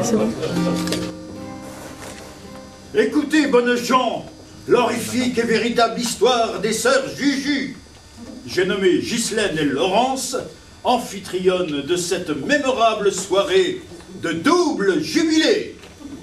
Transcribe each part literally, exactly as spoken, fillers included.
c'est bon. Écoutez, bonnes gens, l'horrifique et véritable histoire des sœurs Juju. J'ai nommé Ghislaine et Laurence, amphitrionnes de cette mémorable soirée de double jubilé.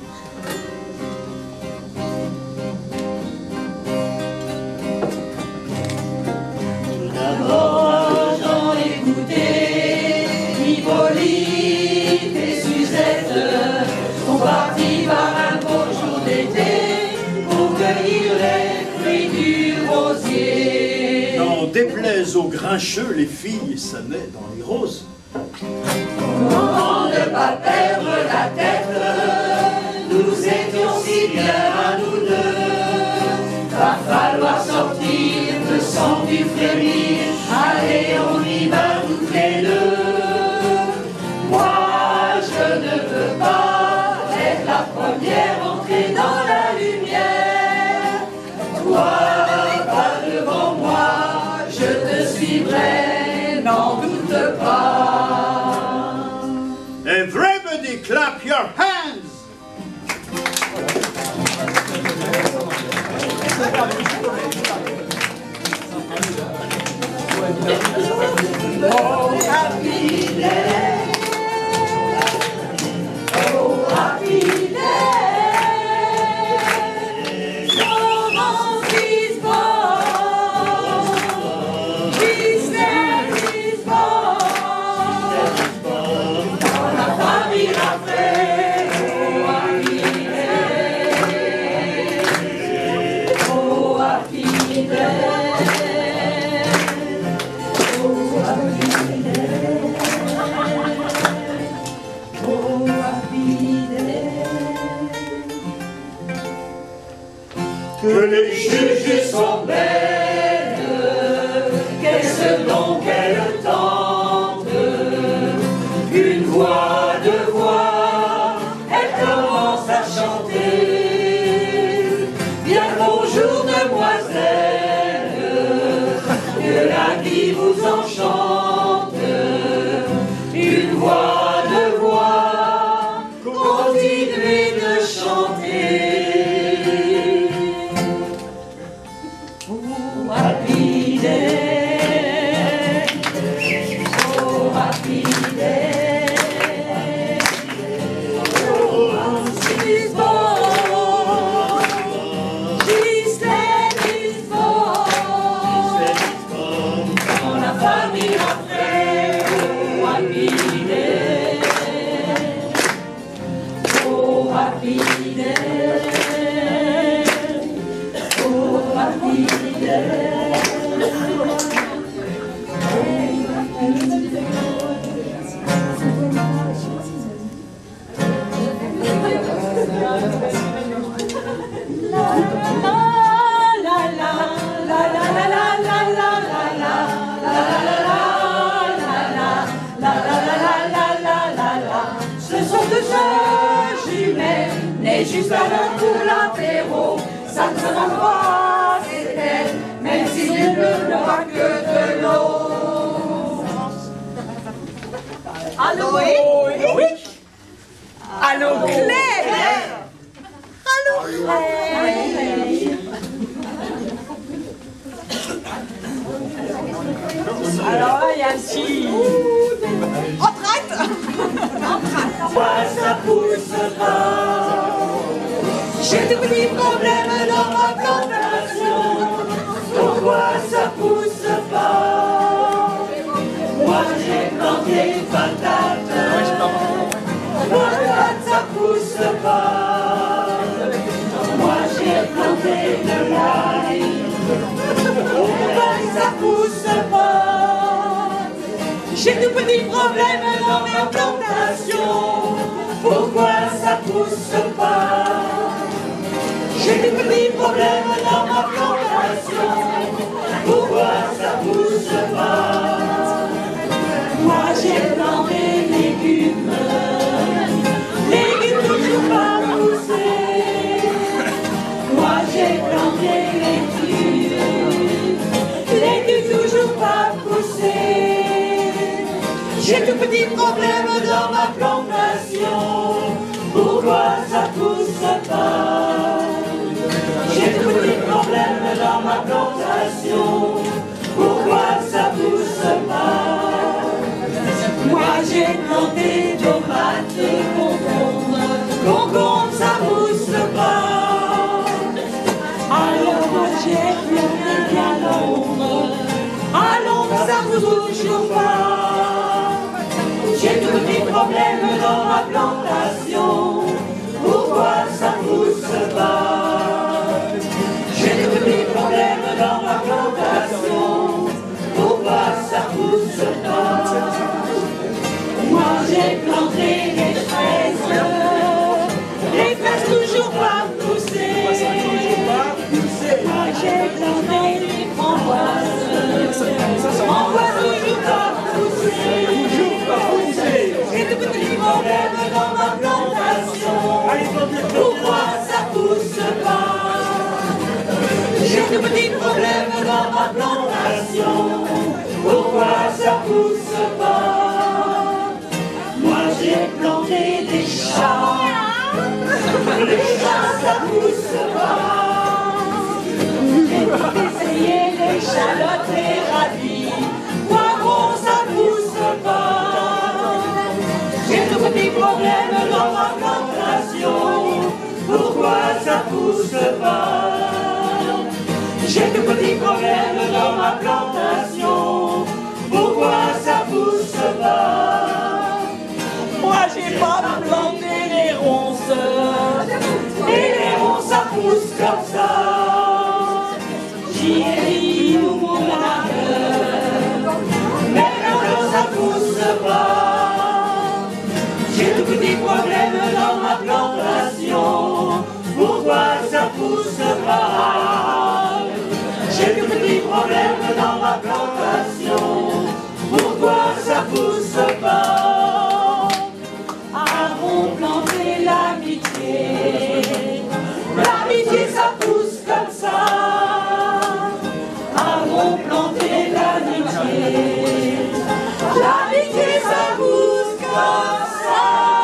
Tout d'abord, j'en écouté, Hippolyte et Suzette sont partis par un beau jour d'été pour cueillir les fruits du rosier. N'en déplaise aux grincheux, les filles, ça naît dans les roses. Comment ne pas perdre la tête, nous étions si bien à nous deux. Va falloir sortir le sang du frémir, allez on y va toutes les deux. Moi je ne veux pas être la première entrée dans la lumière. Toi pas devant moi, je te suivrai, n'en doute pas. Everybody clap your hands! Oh, happy day! Oh, happy day! Laurence is born! Ghislaine is born! Dans la famille après, oh, happy day! Oh, happy day! Que les juges sont belles, qu'est-ce donc qu'elles tentent? Une voix, deux voix, elle commence à chanter. Bien bonjour demoiselle, que la vie vous enchante. Une voix, deux voix, continuez de chanter. Oh, happy day. Oh, happy day. Oh, she's born. Ghislaine is born. Dans la famille après. Oh, happy day. Oh, happy day. Oh, happy day. Ce sont deux sœurs jumelles, nées juste à l'heure pour l'apéro. Ça ne se rend pas, c'est elle, même si ne pleut pas que de l'eau. Allô, oui, oui. Allô, Claire. Allô, Claire. Alors là, il y a un petit... Entraide. Pourquoi ça pousse pas? J'ai de petits problèmes dans ma plantation. Pourquoi ça pousse pas? Moi j'ai planté une patate. Pourquoi ça pousse pas? Moi j'ai planté une paille. Pourquoi ça pousse pas? J'ai de petits problèmes dans mes plantations. Pourquoi ça pousse pas? J'ai des petits problèmes dans ma plantation. Pourquoi ça pousse pas? Moi j'ai planté légumes, légumes toujours pas poussés. Moi j'ai planté légumes, légumes toujours pas poussés. J'ai de petits problèmes dans ma plantation. pourquoi ça pousse pas? J'ai de petits problèmes dans ma plantation, pourquoi ça pousse pas? Moi j'ai planté tomates et concombres, concombres ça pousse pas. Alors moi j'ai planté bien l'ombre, à l'ombre ça pousse toujours pas. J'ai de petits problèmes dans ma plantation, pourquoi ça pousse pas? J'ai de petits problèmes dans ma plantation, pourquoi ça pousse pas? Moi j'ai planté des fraises, les fraises toujours pas poussées. Moi j'ai planté des framboises, framboises toujours pas poussées. J'ai de petits problèmes dans ma plantation, pourquoi ça pousse pas? J'ai de petits problèmes dans ma plantation, pourquoi ça pousse pas? Moi j'ai planté des chats, les chats ça pousse pas. J'ai tout essayé, les chalottes, les radis, poivrons ça pousse pas. J'ai de petits problèmes dans ma plantation, pourquoi ça pousse pas? J'ai de petits problèmes dans ma plantation, pourquoi ça pousse pas? Moi j'ai pas planté les ronces, et les ronces ça pousse comme ça. J'y ai mis tout mon malheur, mais alors ça pousse pas. J'ai de petits problèmes dans ma plantation, pourquoi ça pousse pas? J'ai de petits problèmes dans ma plantation, pourquoi ça pousse pas? Avons planté l'amitié, l'amitié ça pousse comme ça. Avons planté l'amitié, l'amitié ça pousse comme ça.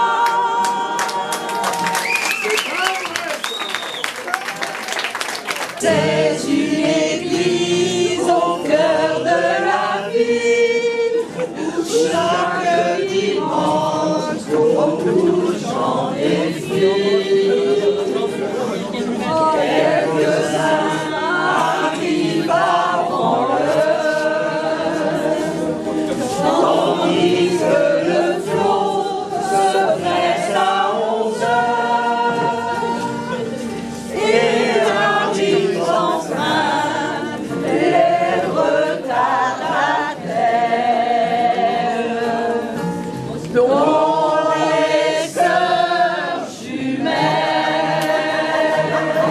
C'est une église au cœur de la ville, où chaque dimanche beaucoup de gens défilent. Quelques-uns arrivent avant l'heure, tandis que le flot se presse à onze heures. Et arrive enfin les retardataires, dont les sœurs jumelles.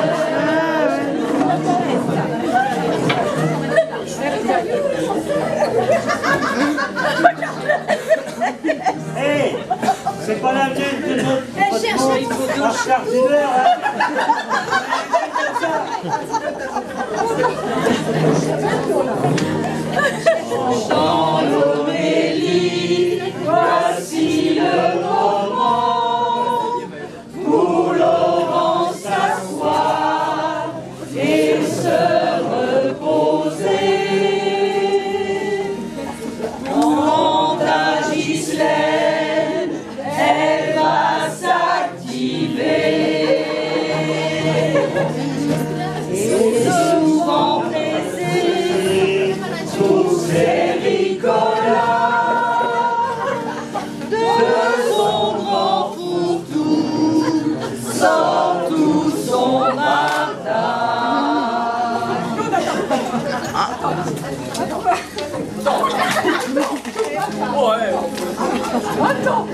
Hey, c'est pas la mienne de notre Marche Cardineur, hein. Dans l'Aurélie, voici le moment où Laurent s'asseoir et se reposer. Quant à Ghislaine, elle va s'activer. Et souvent pressée, tous ces ricolas de son grand fourre-tout sort tout son bardage. Ouais. Attends.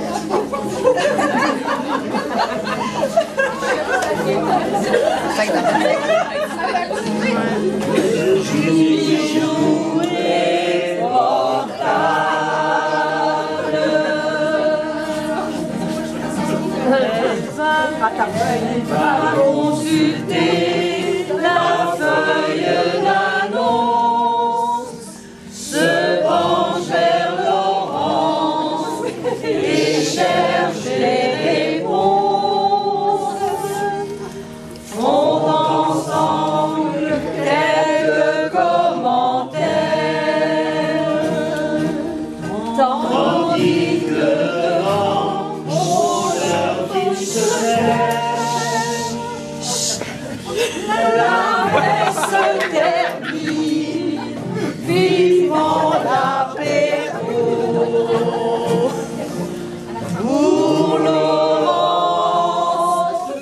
Va consulter la feuille d'annonce, se penche vers Laurence et cherche les réponses. termine. Vivement l'apéro pour Laurence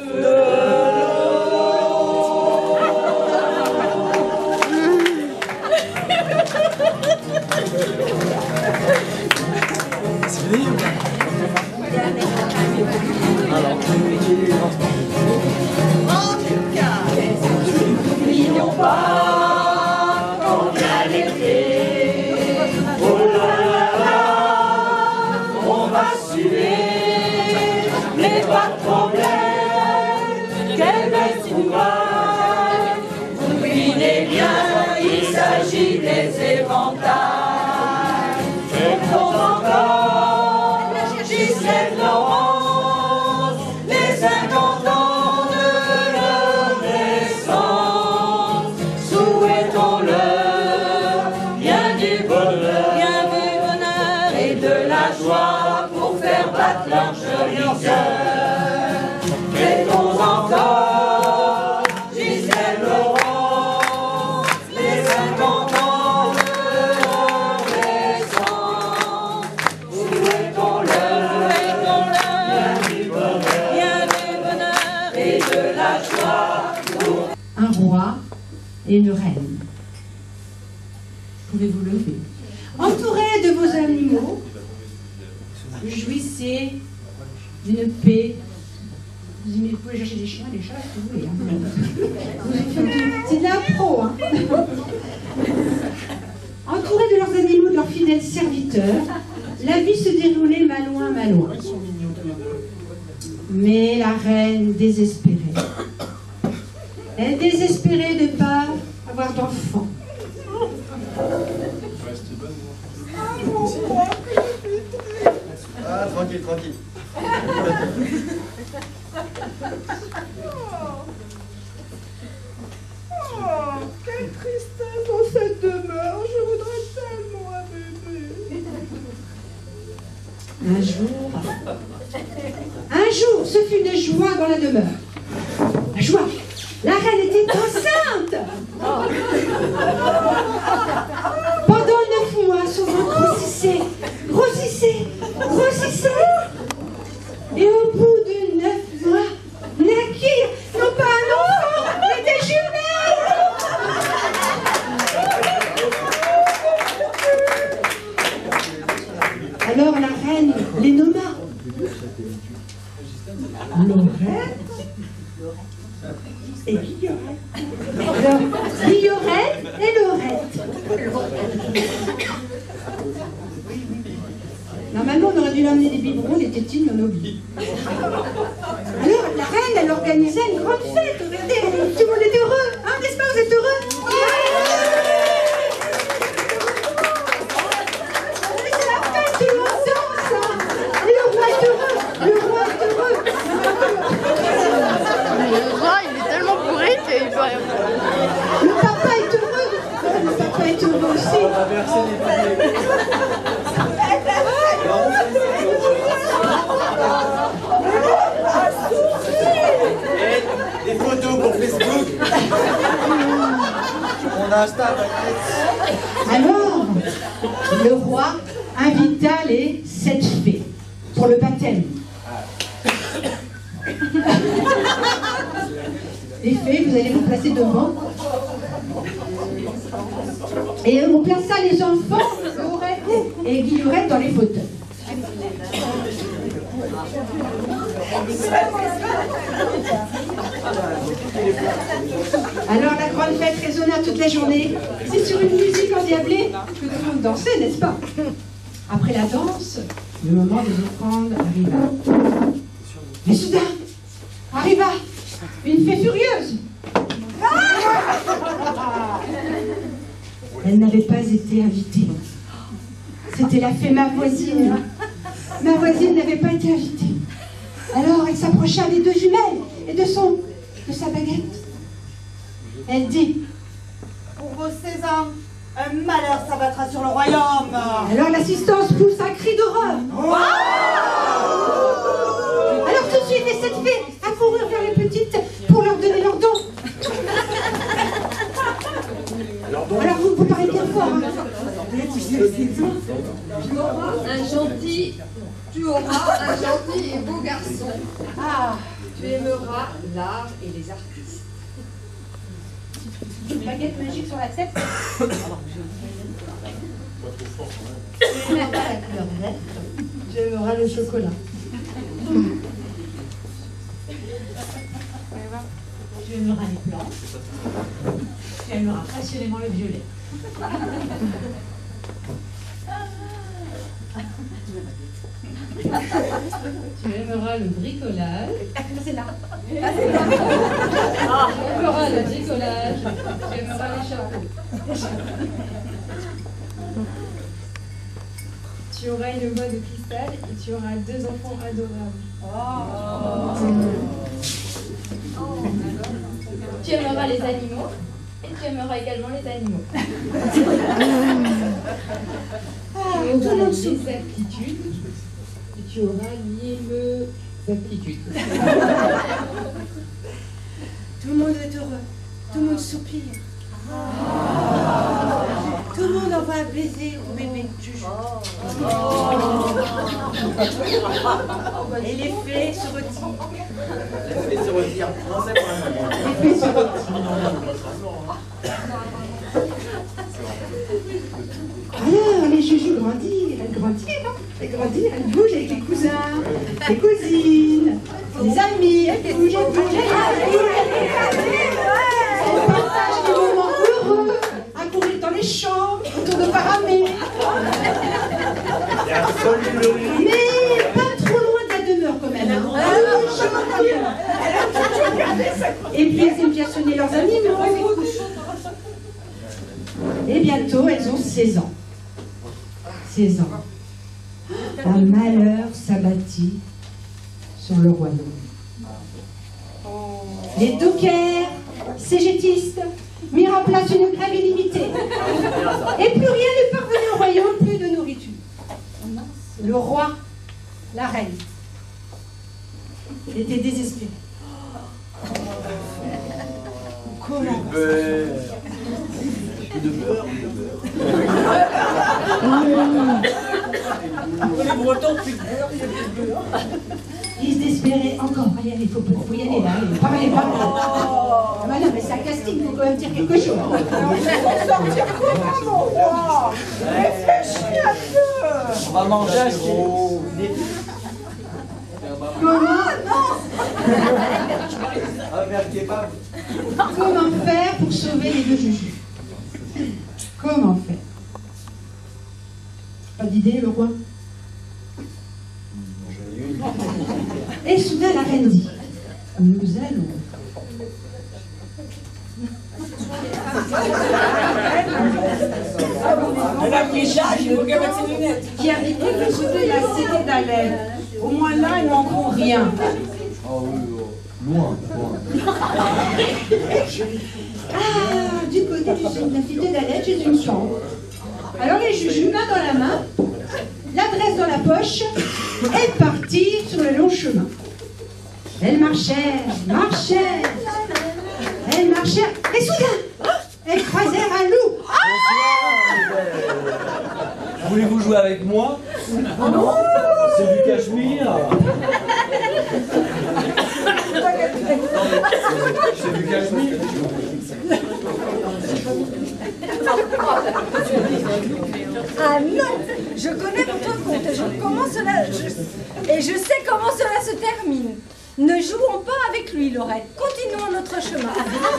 En tout cas, n'oublions pas quand vient l'été. Oh là là là, on va suer, mais pas de problème, quelle belle trouvaille. Vous devinez bien, il s'agit des éventails. Chantons encore Gisèle Laurence, les cinquante ans de leur naissance. Souhaitons-leur bien du bonheur, bien du bonheur et de la joie pour faire battre leur joli cœur. Fêtons encore Gisèle Laurence, les cinquante ans de leur naissance. Souhaitons-leur bien du bonheur, bien du bonheur et de la joie pour Un roi et une reine. Pouvez-vous lever. Entourés de vos animaux, jouissez d'une paix. Vous pouvez chercher des chiens, des chats, si vous voulez. Hein. C'est de l'impro. Hein. Entourés de leurs animaux, de leurs fidèles serviteurs, la vie se déroulait malouin, malouin. Mais la reine désespérait. Elle désespérait de ne pas avoir d'enfant. Ah, tranquille, tranquille. Oh, quelle tristesse dans cette demeure, je voudrais tellement un bébé. Un jour, un jour, ce fut une joie dans la demeure. La joie. La reine était enceinte. Pendant neuf mois, son ventre grossissait, grossissait, grossissait. Et au bout de neuf mois, naquirent non pas un enfant, mais des jumelles. Alors la reine les nomma. Laurette et Guillorette. Alors, Guillorette et Laurette. Normalement, on aurait dû l'emmener des biberons, des tétines, on a oublié. Alors, la reine, elle organisait une grande fête. Regardez, tout le monde est heureux. Hein, n'est-ce pas, vous êtes heureux? C'est la fête, tout le monde danse. Hein. Et le roi est heureux. Le roi est heureux. Le roi, il est tellement bourré qu'il peut rien faire. Le papa est heureux. Le papa est heureux aussi. Des photos pour Facebook. On a Insta, t'inquiète. Alors, le roi invita les sept fées pour le baptême. Les fées, vous allez vous placer devant. Et on plaça les enfants, Laurette et Guillorette, dans les fauteuils. Alors la grande fête résonna toute la journée. C'est sur une musique endiablée que tout le monde dansait, n'est-ce pas? Après la danse, le moment des offrandes arriva. Mais soudain, arriva une fée furieuse. Elle n'avait pas été invitée. C'était la fée ma voisine. Ma voisine n'avait pas été invitée. Alors elle s'approcha des deux jumelles et de son, de sa baguette. Elle dit: pour vos seize ans, un malheur s'abattra sur le royaume. Alors l'assistance pousse un cri d'horreur. Alors tout de suite les sept fées accoururent vers les petites pour leur donner leur don. auras un gentil, tu auras un gentil et beau garçon. Ah, tu aimeras l'art et les artistes. Une baguette magique sur la tête. Tu aimeras la couleur verte. Tu aimeras le chocolat. Tu aimeras les plantes. Tu aimeras passionnément le violet. Tu aimeras le bricolage. C'est là. Tu aimeras le bricolage. Tu aimeras les chapeaux. Tu auras une voix de cristal et tu auras deux enfants adorables. Oh. Tu aimeras les animaux et tu aimeras également les animaux. Tu auras les aptitudes et tu auras les aptitudes. Tout le monde est heureux. Tout le monde soupire. Tout le monde envoie un baiser au bébé Juju. Et les fées se retirent. Les fées se retirent. Non, c'est pas Les fées se retirent. Alors, les Juju grandissent. Elles grandissent, hein. Elles grandissent, elles bougent avec les cousins, les cousines, les amis. Elles bougent, elles bougent, elles Elles partagent des moments heureux à courir dans les champs, autour de Paramé. Mais pas trop loin de la demeure quand même. Hein. Et puis elles aiment bien sonner leurs animaux. Et bientôt elles ont seize ans. seize ans. Un malheur s'abattit sur le royaume. Les dockers, cégétistes, mirent en place une grève illimitée. Et plus rien ne parvenait au royaume, plus de nourriture. Le roi, la reine, étaient désespérés. Comment de beurre, de beurre. Les Bretons, plus de beurre, il y a plus de beurre. Ils se désespéraient encore. Il faut, faut y aller là. Parlez pas. Ah bah non, mais c'est un casting, il faut quand même dire quelque chose. Alors, il faut sortir comment, mon roi? Réfléchis un peu. On va manger un gros. Comment Un verre kebab. Comment faire pour sauver les deux Juju? Comment faire? Pas d'idée, le roi? Et soudain, la reine dit, nous allons. Elle a pris Jacques, il faut qu'elle mette ses lunettes. Qui habitait le côté de la cité d'Alep. Au moins là, ils n'en font rien. Oh oui, loin, loin. Ah, du côté du sud de la cité d'Alep, j'ai une chambre. Alors les Juju, main dans la main, l'adresse dans la poche, et partirent sur le long chemin. Elles marchèrent, marchèrent, elles marchèrent, et soudain, elles croisèrent un loup. Voulez-vous jouer avec moi? Oh non! C'est du cachemire! C'est du cachemire! Ah non, je connais votre conte et je, comment cela, je, et je sais comment cela se termine. Ne jouons pas avec lui, Laurette. Continuons notre chemin.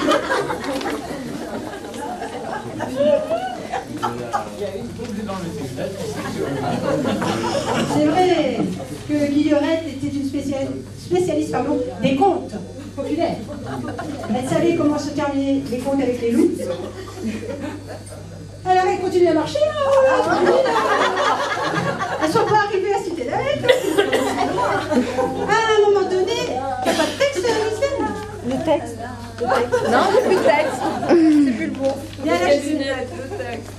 C'est vrai que Guillerette était une spécialiste, spécialiste pardon, des contes populaires. Elle savait comment se terminer les contes avec les loups. Alors elle continue à marcher. Elles ne sont pas arrivées à Cité d'Alep. À un moment donné, il n'y a pas de texte, Michel. Le texte. Le texte. Non, j'ai plus de texte. C'est plus le bon. Il y a la le texte.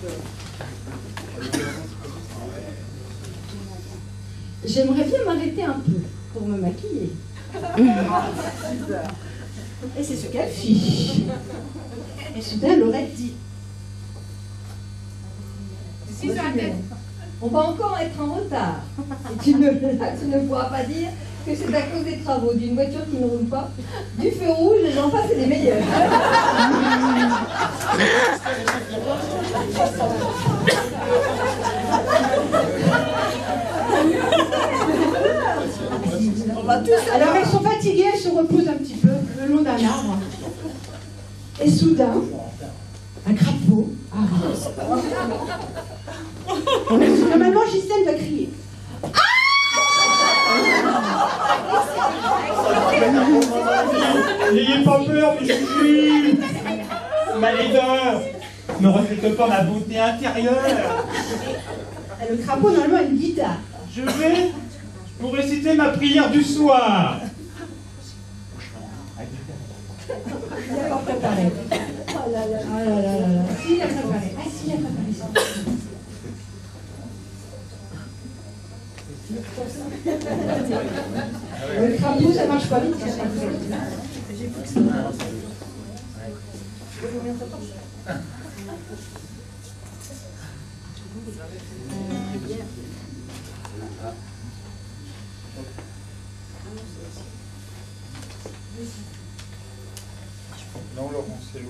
J'aimerais bien m'arrêter un peu pour me maquiller. Et c'est ce qu'elle fit. Et soudain, Laurette dit, six sur la tête. On va encore être en retard. Et tu ne, tu ne pourras pas dire que c'est à cause des travaux, d'une voiture qui ne roule pas, du feu rouge, et j'en passe, c'est les meilleurs. Alors elles sont fatiguées, elles se reposent un petit peu le long d'un arbre. Et soudain, un crapaud arrive. Normalement, Gisèle va crier. N'ayez pas peur, mes chouchous. Ma laideur ne reflète pas ma beauté intérieure. Le crapaud, normalement, a une guitare. Je vais pour réciter ma prière du soir. Il a pas préparé. Oh là là, oh là là là là. Si, il a préparé. Ah, si, il a préparé ça. Le crapaud, ça marche pas vite. Non, Laurent, c'est l'eau.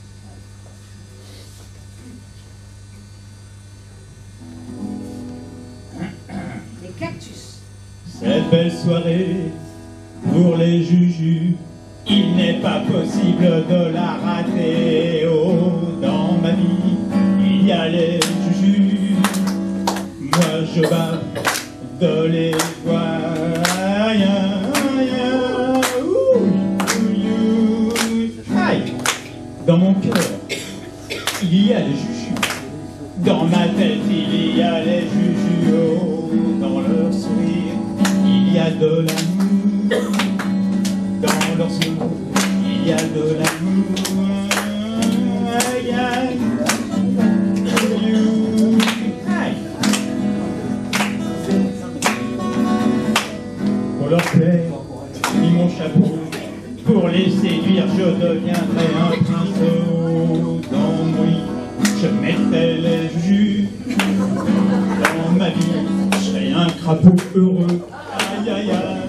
Les cactus. Cette belle soirée pour les jujus, il n'est pas possible de la rater. Oh, dans ma vie, il y a les jujus. Moi, je bats de les voir. Aïe! Dans mon cœur, il y a les jujus. Dans ma tête, il y a les jujus. Oh, dans leur sourire, il y a de l'amour. Dans leur sourire, il y a de l'amour. Aïe, aïe. Aïe. Pour leur plaire, mis mon chapeau. Pour les séduire, je deviendrai un prince. Oh, dans mon lit, je mettrai les jus. Dans ma vie, je serai un crapaud heureux. Aïe, aïe, aïe.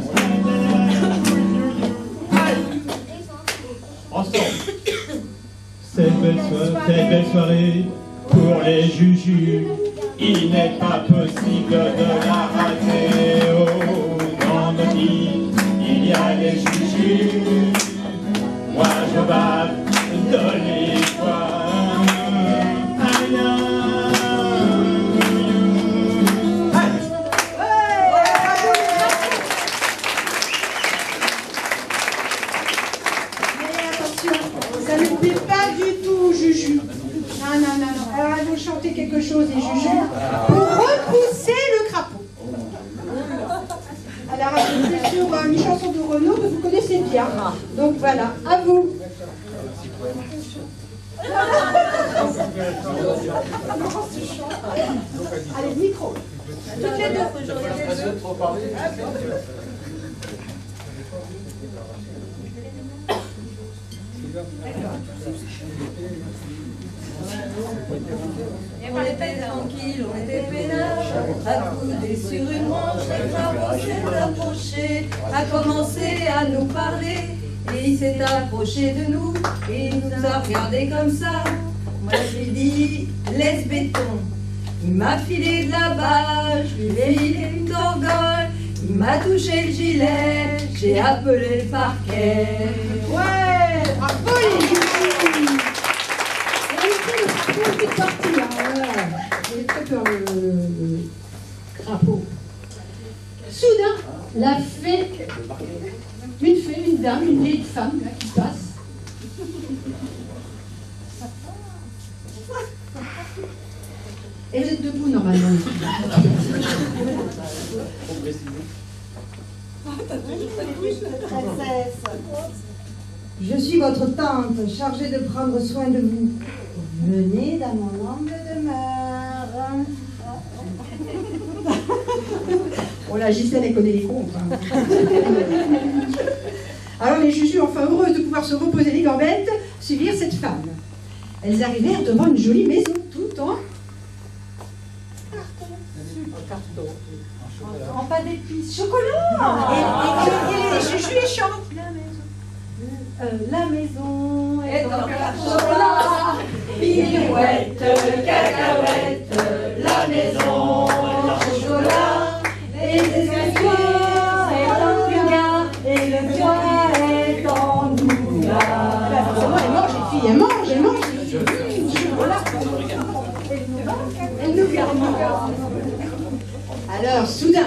Ensemble, cette belle, soirée, cette belle soirée pour les jujus, il n'est pas possible de la rater. Oh, dans nos vies, il y a les jujus. Moi, je bats de les voir. Aïe, Ça ne plaît pas du tout, Juju. Non, non, non, non. Alors, elles vont chanter quelque chose, les Juju, pour repousser le crapaud. Alors, c'est sur euh, une chanson de Renaud que vous connaissez bien. Donc voilà, à vous. Allez, micro. Toutes les deux. Trop parler. Et on était tranquille, on était peinards, accoudés sur une branche, le crapaud s'est approché, a commencé à nous parler, et il s'est approché de nous, et il nous a regardé comme ça. Moi j'ai dit, laisse béton. Il m'a filé de la balle, je lui ai filé une gorgole, il m'a touché le gilet, j'ai appelé le parquet. Ouais, bravo les Juju. Une petite partie, hein, voilà. J'ai très peur le, le, le crapaud. Soudain, la fée, une fée, une dame, une vieille femme là, qui passe. Et vous êtes debout normalement. Je suis votre tante, chargée de prendre soin de vous. Venez dans mon humble demeure. Oh la Gisèle, elle connaît les contes. Hein. Alors les Juju, enfin heureuses de pouvoir se reposer les gambettes, suivirent cette femme. Elles arrivèrent devant une jolie maison, tout en En pâte d'épices. Chocolat. Et, et, et, et les Juju, ils chantent. Euh, la maison Et est donc en la chocolat. Pirouette, cacahuète, la maison au chocolat, Et les escaliers est en nougat. Et le toit est en nougat. Forcément, elle mange, les filles, elle mange, elle mange. Elle nous garde. Alors, soudain,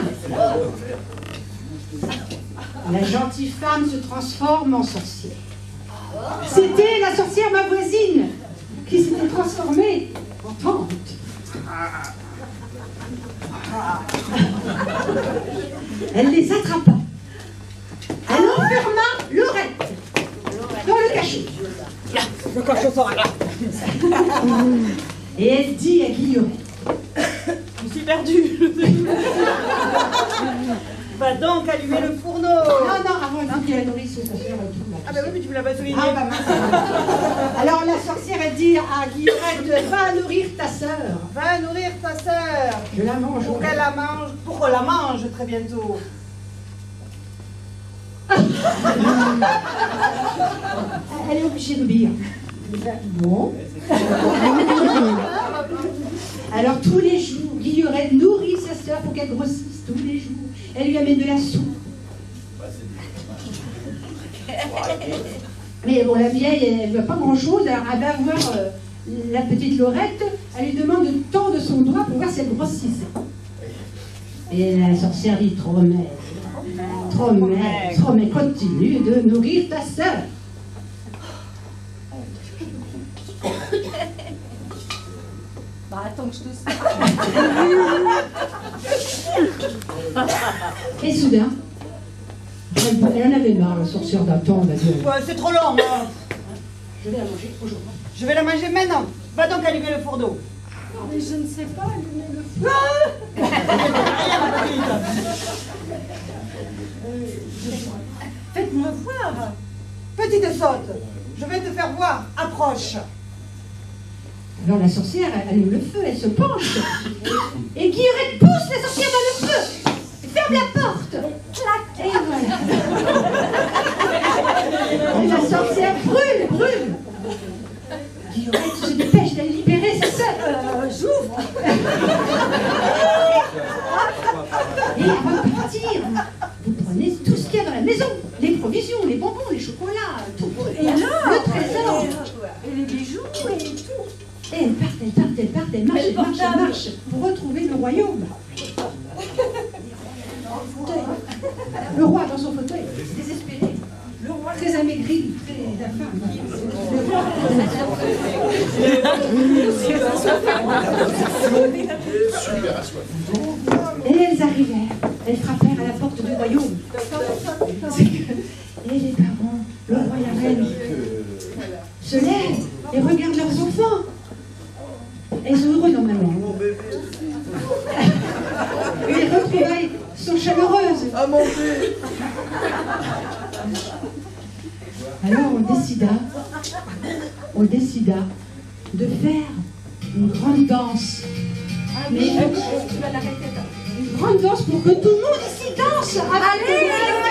la gentille femme se transforme en sorcière. C'était la sorcière, ma voisine, qui s'était transformée en tante. Elle les attrapa. Elle enferma Laurette dans le cachot. Le cachot sera là. Et elle dit à Guillaume: Je suis perdue. Va donc allumer le fourneau. non, non, avant, il faut qu'il y ait la nourrice, sa soeur et tout. Là, Ah bah oui, mais tu me l'as pas souligné. Ah, bah, mince. Alors la sorcière, elle dit à Guillerette: va nourrir ta sœur. Va nourrir ta sœur. Je la mange. Pour qu'elle la mange, pour qu'on la mange très bientôt. Elle est obligée d'obéir. Bon. Alors tous les jours, Guillerette nourrit sa sœur pour qu'elle grossisse. Tous les jours. Elle lui amène de la soupe. Mais bon, la vieille, elle ne veut pas grand-chose. Alors elle va voir euh, la petite Laurette. Elle lui demande de tendre son doigt pour voir si elle grossissait. Et la sorcière dit: trop maigre. Trop maigre, trop maigre. Continue de nourrir ta sœur. Bah attends que je te Et soudain, elle, elle en avait marre, la sorcière d'attendre. Elle dit: Ouais, c'est trop long. Hein. je vais la manger aujourd'hui. Je vais la manger maintenant. Va donc allumer le four d'eau. Mais je ne sais pas allumer le feu. Faites-moi voir. Petite sotte, je vais te faire voir. Approche. Alors la sorcière, elle allume le feu, elle se penche. Et Guillerette pousse la sorcière dans le feu. Ferme la porte. Clac. Et voilà. Et la sorcière brûle, brûle. Guillerette se dépêche d'aller libérer sa sœur. Euh, J'ouvre. Et avant de partir, vous prenez tout ce qu'il y a dans la maison. Les provisions, les bonbons, les chocolats, tout. Et là, le trésor. Et les bijoux et tout. Et elle part, elle part, elle part, elle marche, elle marche, elle marche pour retrouver le royaume. Le roi dans son fauteuil, désespéré. Le roi très amaigri, très affamé. Et elles arrivèrent, elles frappèrent à la porte du royaume. Et les parents, le roi et la reine, se lèvent et regardent leurs enfants. Elles sont heureuses normalement. Et les retrouvailles sont chaleureuses. Ah mon Dieu. Alors on décida, on décida de faire une grande danse. Mais une grande danse pour que tout le monde ici danse. Allez!